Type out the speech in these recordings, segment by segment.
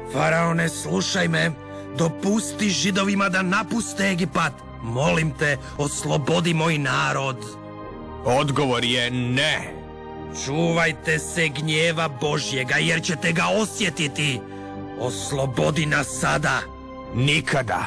Faraone, slušaj me, dopusti Židovima da napuste Egipat. Molim te, oslobodi moj narod. Odgovor je ne. Čuvajte se gnjeva Božjega, jer ćete ga osjetiti. Oslobodi nas sada. Nikada.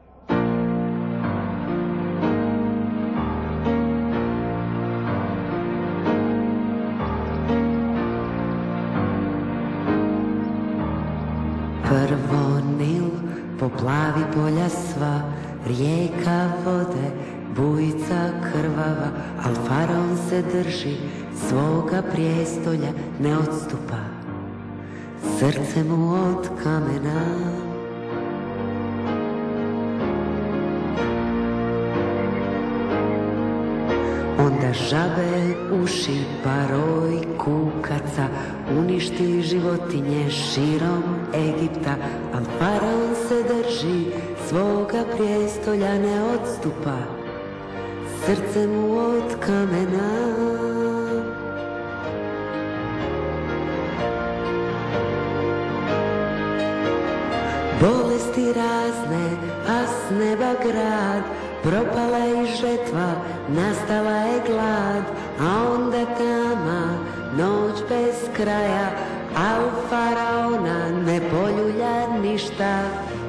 Prvo Nil poplavi polja sva, rijeka vode, bujica krvava, al faraon se drži svoga prijestolja, ne odstupa, srce mu od kamena. Onda žabe uši, paroj kukaca, uništi životinje širom Egipta, al faraon se drži svoga prijestolja, ne odstupa, srce mu od kamena. Bolesti razne, a s neba grad, propala je žetva, nastala je glad, a onda tama, noć bez kraja, a u faraona ne poljulja ništa.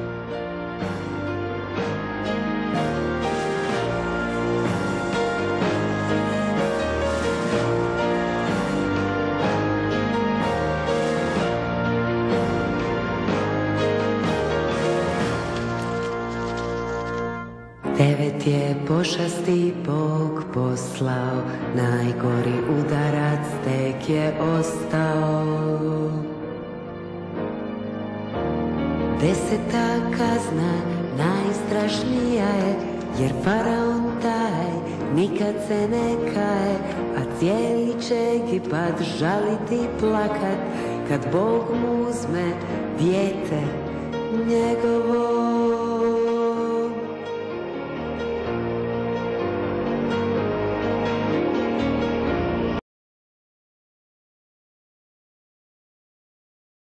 Devet je pošasti Bog poslao, najgori udarac tek je ostao. Deseta kazna najstrašnija je, jer faraon taj nikad se ne kaje, a cijeli će Egipat žaliti plakat, kad Bog mu uzme dijete njegovo.